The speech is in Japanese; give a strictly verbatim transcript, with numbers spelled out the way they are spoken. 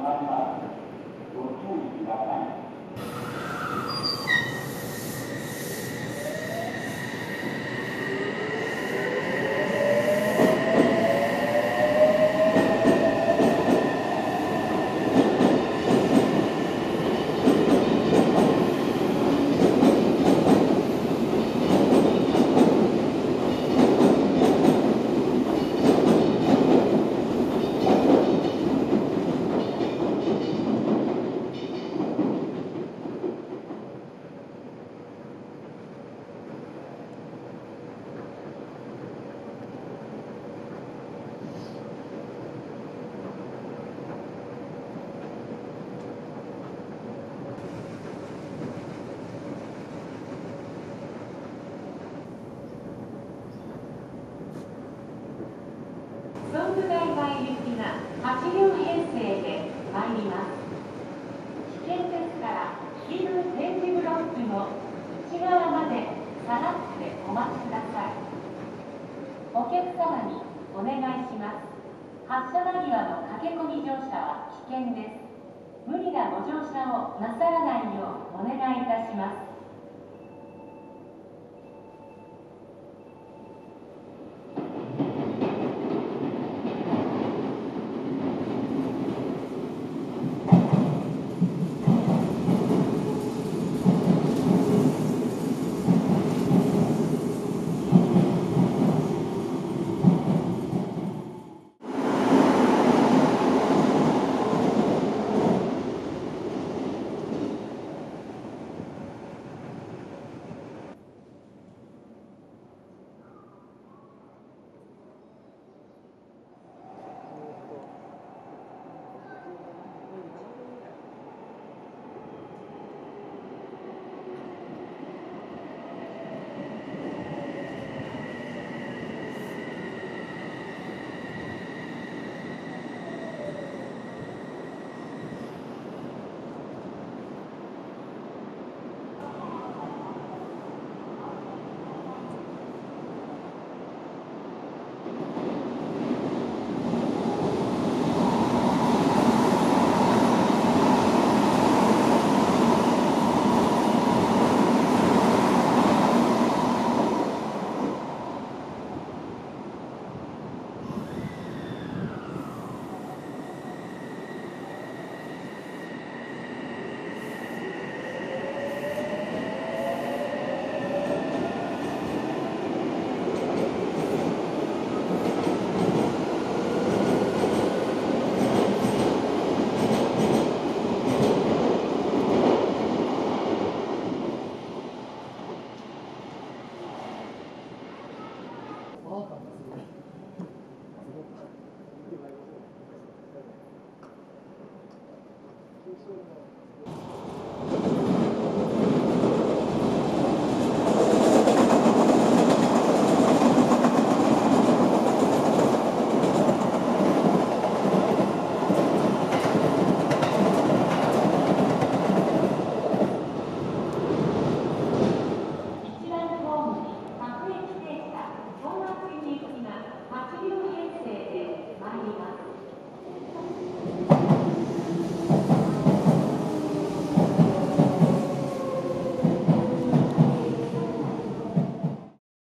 まります。ご注意ください。 総武大前行きがはち両編成で参ります。危険ですから黄色い点字ブロックの内側まで下がってお待ちください。お客様にお願いします。発車間際の駆け込み乗車は危険です。無理なご乗車をなさらないようお願いいたします。